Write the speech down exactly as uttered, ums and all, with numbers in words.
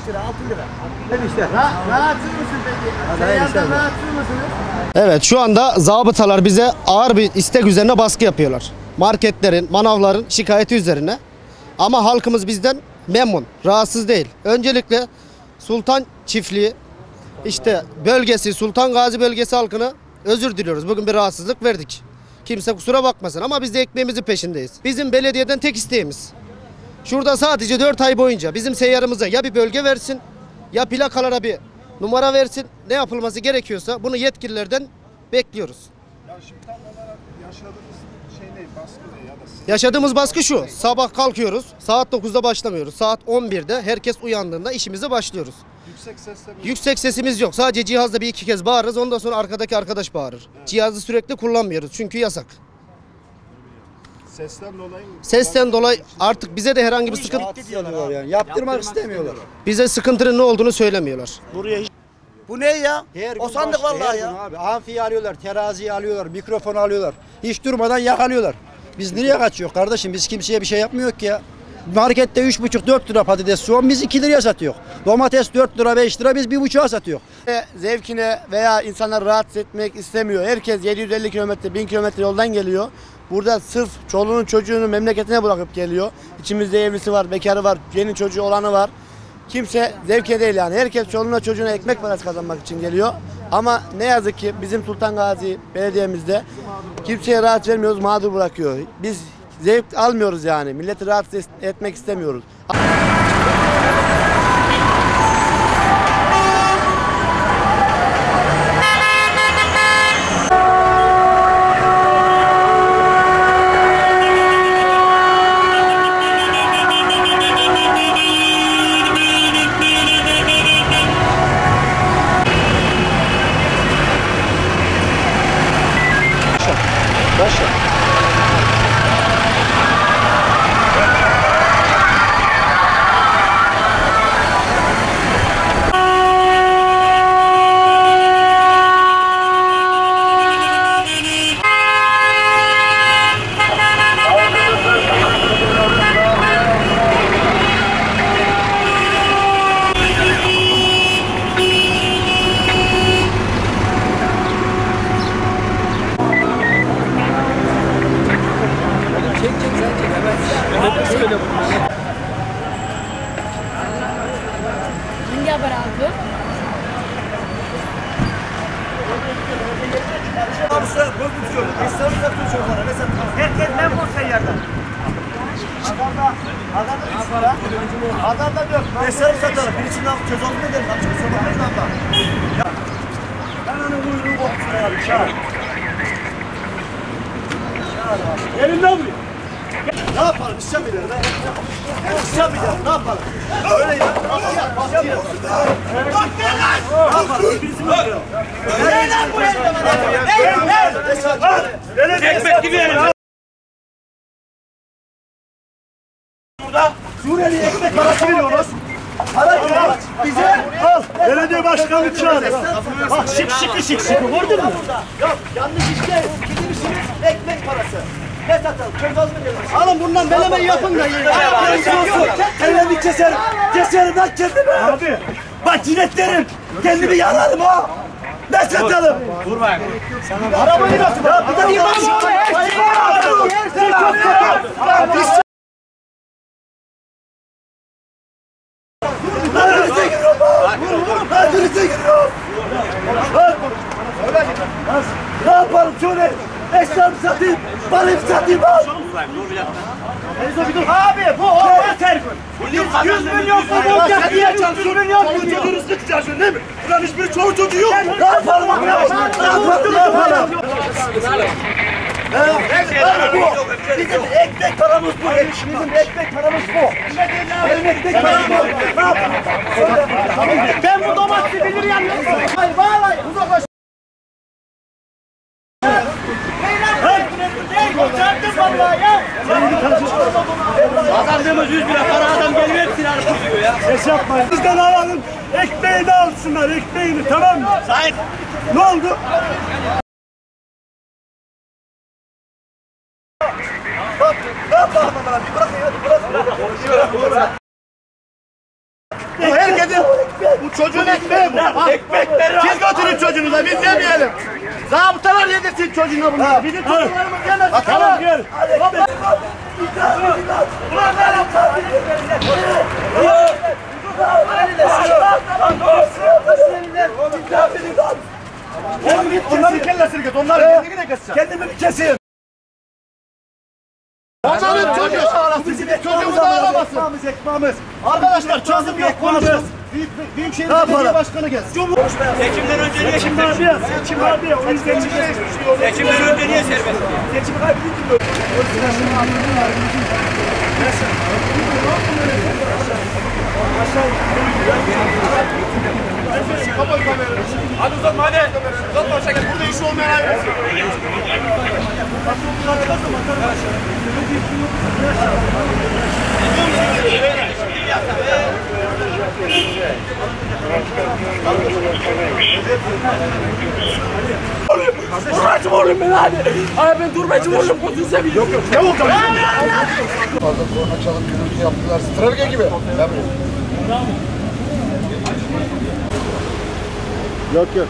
lira, altı lira. Ben işte. Ra rahatsız mısın peki? Seyyardan rahatsız mısınız? Evet, şu anda zabıtalar bize ağır bir istek üzerine baskı yapıyorlar. Marketlerin, manavların şikayeti üzerine. Ama halkımız bizden memnun, rahatsız değil. Öncelikle Sultan Çiftliği, işte bölgesi, Sultan Gazi bölgesi halkına özür diliyoruz. Bugün bir rahatsızlık verdik. Kimse kusura bakmasın ama biz de ekmeğimizin peşindeyiz. Bizim belediyeden tek isteğimiz, şurada sadece dört ay boyunca bizim seyyarımıza ya bir bölge versin, ya plakalara bir numara versin. Ne yapılması gerekiyorsa bunu yetkililerden bekliyoruz. Ya şimdi tam olarak yaşadığımız şey ne, baskı ne ya da siz... Yaşadığımız baskı şu: sabah kalkıyoruz, saat dokuzda başlamıyoruz. Saat on birde herkes uyandığında işimize başlıyoruz. Yüksek sesle mi? Yüksek sesimiz yok. Sadece cihazda bir iki kez bağırırız. Ondan sonra arkadaki arkadaş bağırır. Evet. Cihazı sürekli kullanmıyoruz çünkü yasak. Sesten dolayı mı? Sesten dolayı artık bize de herhangi bir sıkıntı diyorlar yani. Yaptırmak istemiyorlar. bize sıkıntının ne olduğunu söylemiyorlar. Buraya hiç... Bu ne ya? Her O gün sandık başka, vallahi her ya. gün Abi. Amfiyi alıyorlar, teraziyi alıyorlar, mikrofonu alıyorlar. Hiç durmadan yakalıyorlar. Biz nereye kaçıyor kardeşim? Biz kimseye bir şey yapmıyor ki ya. Markette üç buçuk dört lira patates soğan biz iki liraya satıyor. Domates dört lira beş lira biz bir buçuğa satıyor. Zevkine veya insanları rahatsız etmek istemiyor. Herkes yedi yüz elli kilometre, bin kilometre yoldan geliyor. Burada sırf çoluğunun çocuğunu memleketine bırakıp geliyor. İçimizde evlisi var, bekarı var, yeni çocuğu olanı var. Kimse zevke değil yani. Herkes çoluğuna çocuğuna ekmek parası kazanmak için geliyor. Ama ne yazık ki bizim Sultan Gazi belediyemizde kimseye rahat vermiyoruz, mağdur bırakıyor. Biz zevk almıyoruz yani. Milleti rahatsız etmek istemiyoruz. Başla. Hangi haber abi? Herkes memnun seyyardan. Adamda, adamda üç para. Adamda dört. Beslerim satalım. Birisini al, çöz olmuyor derim. Açık sormayın abla. Ben onun kuyruğu kopsun abi. Çağır. Çağır abi. Elimden buraya. Ne yapalım? İsyan mı ileri be? İsyan mı ileri? Ne yapalım? Öyle ya. İsyan mı ileri? Bak ne lan? Ne yapalım? Birisi mi oluyor? Ne lan bu elde bana? Ne? Ne? Ekmek gibi yerim. Burada Suriyeli ekmek parası veriyoruz. Para veriyoruz. Bize al. Belediye başkanı çağır. Bak şık şık şık şık. Gördün mü? Yok yanlış işte. Gidiyorsunuz ekmek parası. Ne satalım? Çöz olsun diyoruz. Alın bundan beleme yapın da yiyin. Elimi keserim. Keserim ben kendimi. Abi. Bak cinetlerim. Kendimi yalarım ha. Ne satalım? Dur bak. Arabayı nasıl? Ya bir de bir bak. Her şey çok kötü. Lan dürüste giriyorum bak! Lan dürüste giriyorum! Lan! Ne yapalım şöyle? Eşyamı satayım, balımı satayım bak! Abi bu olmaz her gün! yüz milyon olacak diye yüz milyon çocuğu rızkı tutacaksın değil mi? Ulan hiçbir çoğu çocuğu yok! Ne yapalım abi? Ne yapalım? Ne yapalım? Bizim ekmek paramız bu. Bizim ekmek paramız bu. Benim ekmek param bu. Ne yapayım? Ben bu domatesi bilir yalnız. Hayır bağlayın. Uzaklaş. Çarptın vallahi ya. Kazandığımız yüz lira para adam geliyor hepsini alıp gidiyor ya. Ses yapmayın. Bizden alalım. Ekmeğini alsınlar ekmeğini tamam mı? Sahip. Ne oldu? Bak, ne yapalım bana? Bir bırakın ya, bırak, bırak. Bu herkesin Bu çocuğun ekmeği bu. Ekmekleri siz götürün çocuğunuza, biz yemeyelim. Zabıtalar yedirsin çocuğuna bunları. Bizim çocuklarımız yemesin. Tamam gel. Onların kellesini kes, onların kendini kessin. Kendimi bir keseyim. Onların çocuğu ağlasın, bizim çocuğumuz ağlamasın. Ekmeğimiz. Arkadaşlar çözüm yok, konuşun. Büyük, Büyükşehir Belediye Başkanı gelsin. Seçimden önce niye Seçim abi ya, seçim abi ya. O yüzden Seçimden önce niye serbest? seçimi kaybedince Hadi uzatma hadi. Uzatma şeker. Burada iş olmayan ayrılsın. Durmacım oğlum ben hadi. Abi ben durmacım oğlum. Gözünü seveyim. Yok yok. Ne oldu? fazla korna çalıp gürültü yaptılar. Trafik gibi. Yok yok.